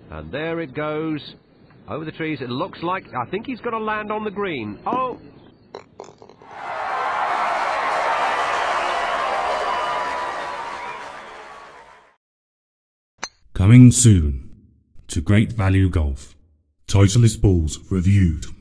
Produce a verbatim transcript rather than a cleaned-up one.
And there it goes. Over the trees. It looks like... I think he's got to land on the green. Oh! Coming soon to Great Value Golf. Titleist balls reviewed.